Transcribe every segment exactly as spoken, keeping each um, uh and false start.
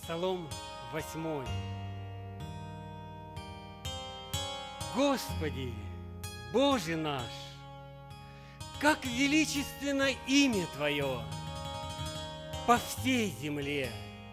Псалом восьмой. Господи, Боже наш, как величественно имя Твое по всей земле,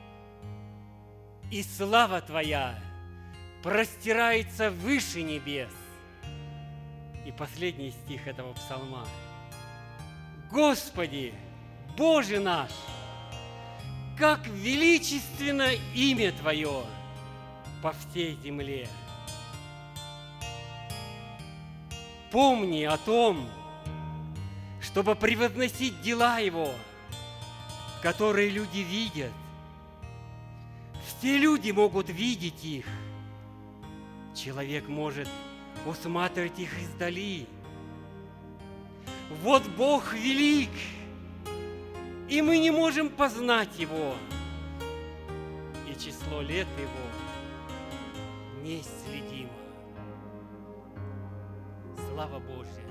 и слава Твоя простирается выше небес. И последний стих этого псалма. Господи, Боже наш, как величественно имя Твое по всей земле. Помни о том, чтобы превозносить дела Его, которые люди видят. Все люди могут видеть их. Человек может усматривать их издали. Вот Бог велик, и мы не можем познать Его, и число лет Его неисследимо. Слава Божья!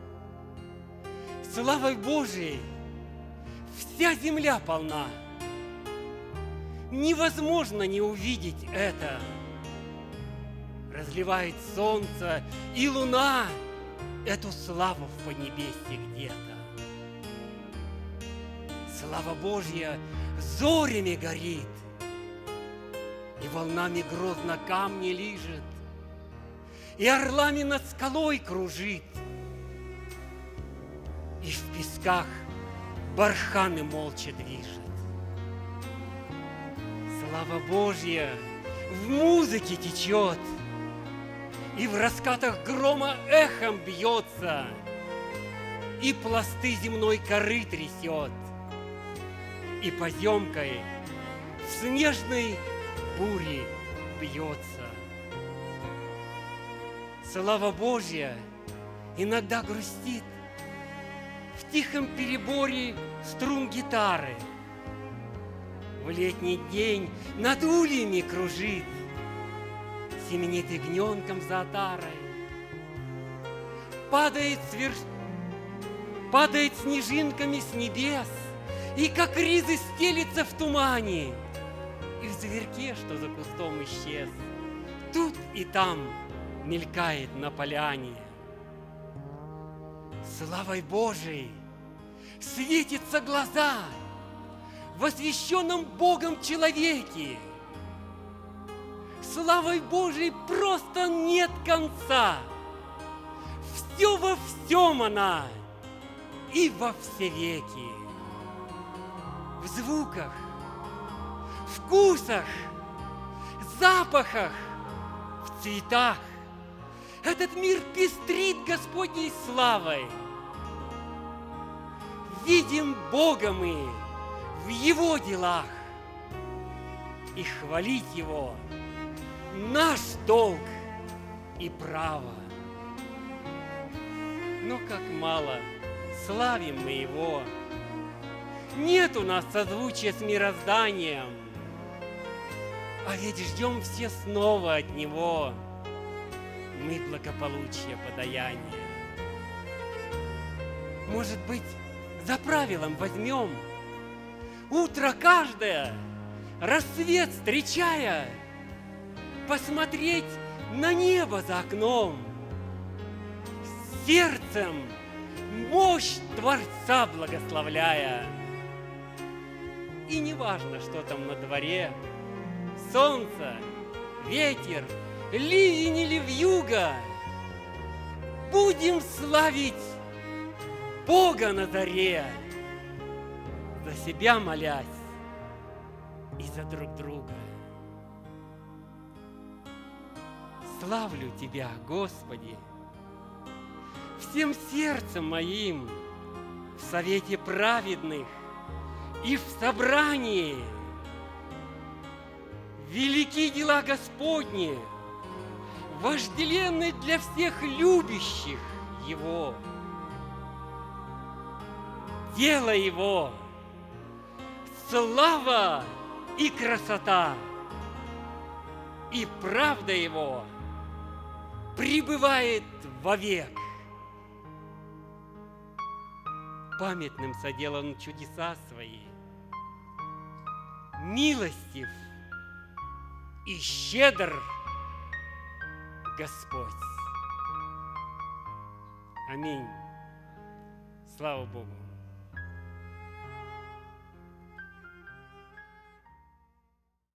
Славой Божией вся земля полна. Невозможно не увидеть это. Разливает солнце и луна эту славу в поднебесье где-то. Слава Божья зорями горит, и волнами грозно камни лижет, и орлами над скалой кружит, и в песках барханы молча движет. Слава Божья в музыке течет, и в раскатах грома эхом бьется, и пласты земной коры трясет, и поземкой в снежной буре бьется. Слава Божья иногда грустит в тихом переборе струн гитары. В летний день над ульями кружит, семенит ягненком за отарой. Падает, свер... Падает снежинками с небес, и как ризы стелится в тумане, и в зверьке, что за кустом исчез, тут и там мелькает на поляне. Славой Божией светятся глаза в освященном Богом человеке. Славой Божией просто нет конца. Все во всем она и во все веки. В звуках, вкусах, запахах, в цветах этот мир пестрит Господней славой. Видим Бога мы в Его делах, и хвалить Его наш долг и право. Но как мало славим мы Его, нет у нас созвучия с мирозданием, а ведь ждем все снова от Него мы благополучия подаяния. Может быть, за правилом возьмем утро каждое, рассвет встречая, посмотреть на небо за окном, сердцем мощь Творца благословляя. И не важно, что там на дворе, солнце, ветер, ливень или вьюга, будем славить Бога на заре, за себя молясь и за друг друга. Славлю Тебя, Господи, всем сердцем моим, в совете праведных и в собрании. Велики дела Господни, вожделенны для всех любящих Его. Дело Его, слава и красота, и правда Его пребывает вовек. Памятным соделан чудеса Свои, милостив и щедр Господь. Аминь. Слава Богу.